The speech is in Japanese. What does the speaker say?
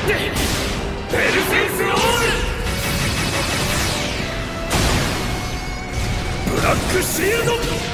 ベルセウスオールブラックシールド